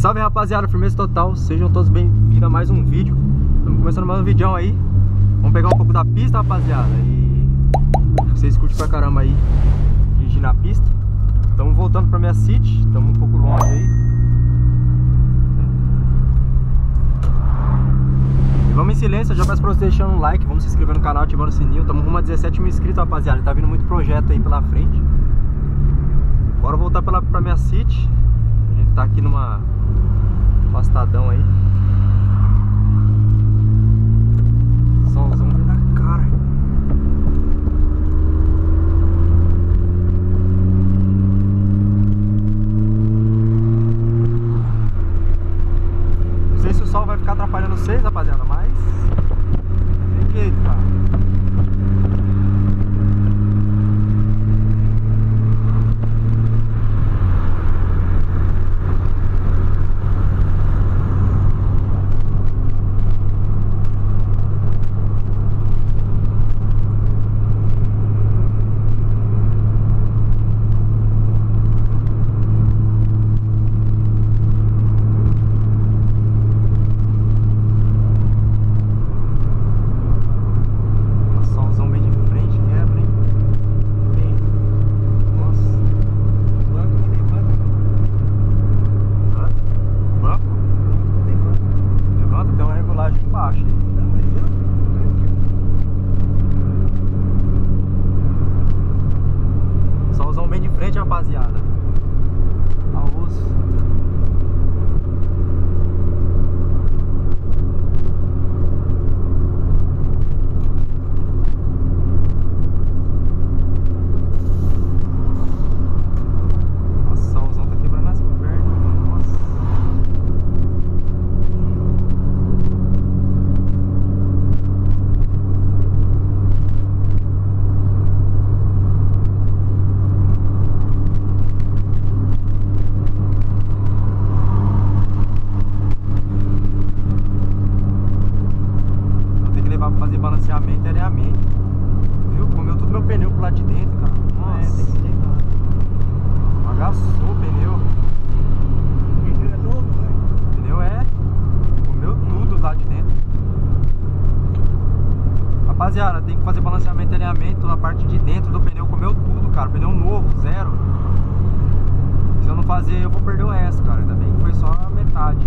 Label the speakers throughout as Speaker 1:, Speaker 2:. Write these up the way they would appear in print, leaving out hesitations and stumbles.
Speaker 1: Salve rapaziada, firmeza total, sejam todos bem-vindos a mais um vídeo. Estamos começando mais um vídeo aí. Vamos pegar um pouco da pista, rapaziada. E vocês curtem pra caramba aí dirigir na pista. Estamos voltando pra minha city, estamos um pouco longe aí. E vamos em silêncio, eu já peço pra vocês deixando um like, vamos se inscrever no canal, ativando o sininho. Estamos rumo a 17 mil inscritos, rapaziada. Tá vindo muito projeto aí pela frente. Bora voltar pra minha city. A gente tá aqui numa afastadão aí. Solzão bem na cara. Não sei se o sol vai ficar atrapalhando vocês, rapaziada, mas tem jeito, cara. Solzão bem de frente, rapaziada. Ao osso. Nossa, o solzão tá quebrando as pernas. Nossa. Pra fazer balanceamento, alinhamento. Viu? Comeu todo meu pneu pro lado de dentro, cara. Nossa. Agaçou o pneu.
Speaker 2: O pneu é novo, né?
Speaker 1: O pneu comeu tudo lá de dentro. Rapaziada, tem que fazer balanceamento e alinhamento na parte de dentro do pneu. Comeu tudo, cara. Pneu novo, zero. Se eu não fazer, eu vou perder o resto, cara. Ainda bem que foi só a metade.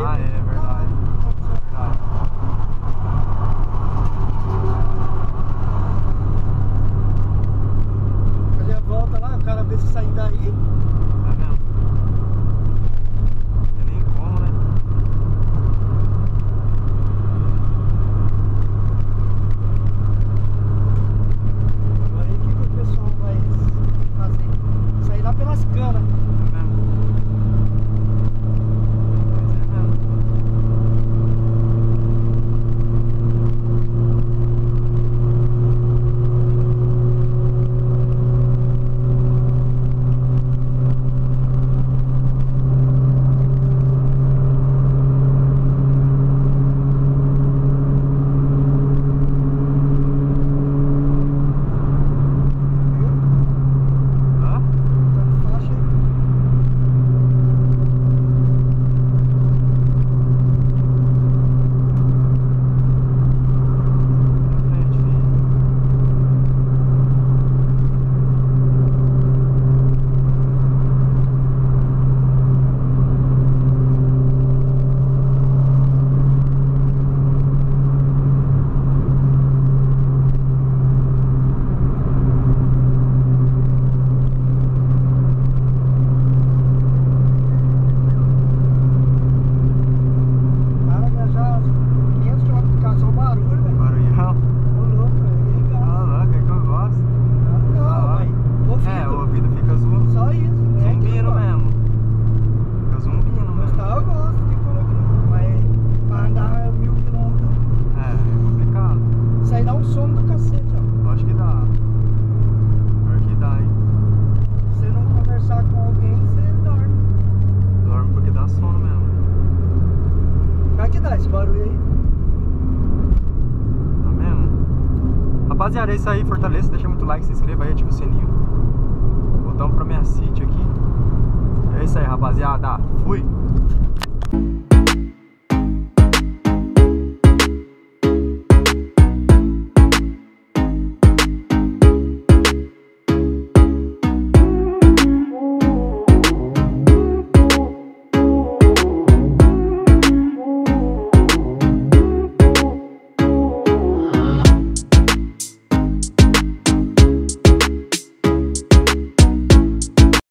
Speaker 1: Ah, é verdade. Verdade.
Speaker 2: Fazer a volta lá, o cara vê se sair daí.
Speaker 1: É mesmo? Não tem nem como, né?
Speaker 2: Agora aí o que o pessoal vai fazer? Sair lá pelas canas.
Speaker 1: É mesmo? Mas é mesmo. Hã?
Speaker 2: Tá faixa aí.
Speaker 1: Na frente, filho.
Speaker 2: Cara, viajar 500 km de carro, só um barulho, velho.
Speaker 1: Barulhão.
Speaker 2: Ô louco, velho. Legal.
Speaker 1: Ah, louco, é que eu gosto.
Speaker 2: Não, velho.
Speaker 1: É, o
Speaker 2: Ouvido.
Speaker 1: ouvido fica zoando.
Speaker 2: Só isso, né?
Speaker 1: Zumbindo mesmo. Fica zumbindo
Speaker 2: Gostar
Speaker 1: mesmo.
Speaker 2: eu gosto, tem como que não. Mas pra andar 1000 km,
Speaker 1: É complicado.
Speaker 2: isso aí dá um sono do cacete, ó.
Speaker 1: Acho que dá. Pior que dá, hein?
Speaker 2: Se você não conversar com alguém, você dorme.
Speaker 1: Dorme porque dá sono mesmo.
Speaker 2: Vai que dá esse barulho aí.
Speaker 1: Tá mesmo? Rapaziada, é isso aí. Fortaleça, deixa muito like, se inscreva aí, ativa o sininho. Voltamos pra minha City aqui. É isso aí, rapaziada. Fui!